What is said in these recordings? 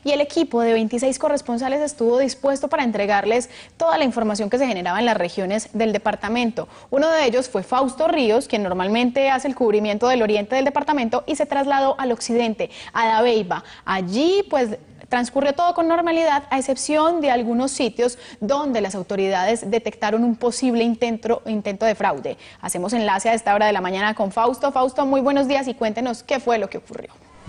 y el equipo de 26 corresponsales estuvo dispuesto para entregarles toda la información que se generaba en las regiones del departamento. Uno de ellos fue Fausto Ríos, quien normalmente hace el cubrimiento del oriente del departamento y se trasladó al occidente, a Dabeiba. Allí pues transcurrió todo con normalidad, a excepción de algunos sitios donde las autoridades detectaron un posible intento de fraude. Hacemos enlace a esta hora de la mañana con Fausto. Fausto, muy buenos días y cuéntenos qué fue lo que ocurrió.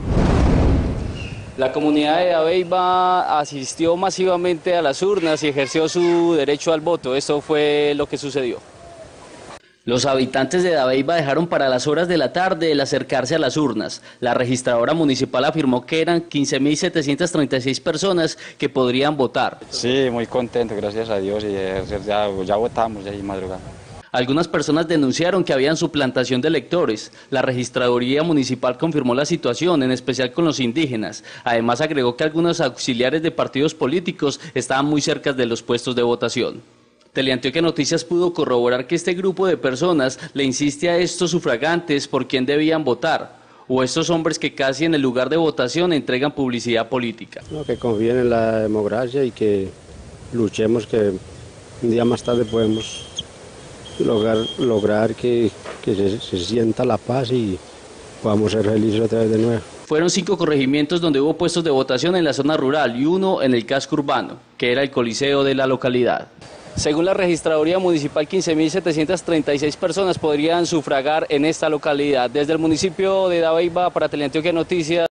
La comunidad de Dabeiba asistió masivamente a las urnas y ejerció su derecho al voto. Esto fue lo que sucedió. Los habitantes de Dabeiba dejaron para las horas de la tarde el acercarse a las urnas. La registradora municipal afirmó que eran 15.736 personas que podrían votar. Sí, muy contento, gracias a Dios, y ya votamos ahí madrugada. Algunas personas denunciaron que habían suplantación de electores. La registraduría municipal confirmó la situación, en especial con los indígenas. Además agregó que algunos auxiliares de partidos políticos estaban muy cerca de los puestos de votación. Teleantioquia Noticias pudo corroborar que este grupo de personas le insiste a estos sufragantes por quién debían votar, o estos hombres que casi en el lugar de votación entregan publicidad política. No, que confíen en la democracia y que luchemos, que un día más tarde podemos lograr que se sienta la paz y podamos ser felices otra vez de nuevo. Fueron 5 corregimientos donde hubo puestos de votación en la zona rural y 1 en el casco urbano, que era el coliseo de la localidad. Según la registraduría municipal, 15.736 personas podrían sufragar en esta localidad. Desde el municipio de Dabeiba para Teleantioquia Noticias.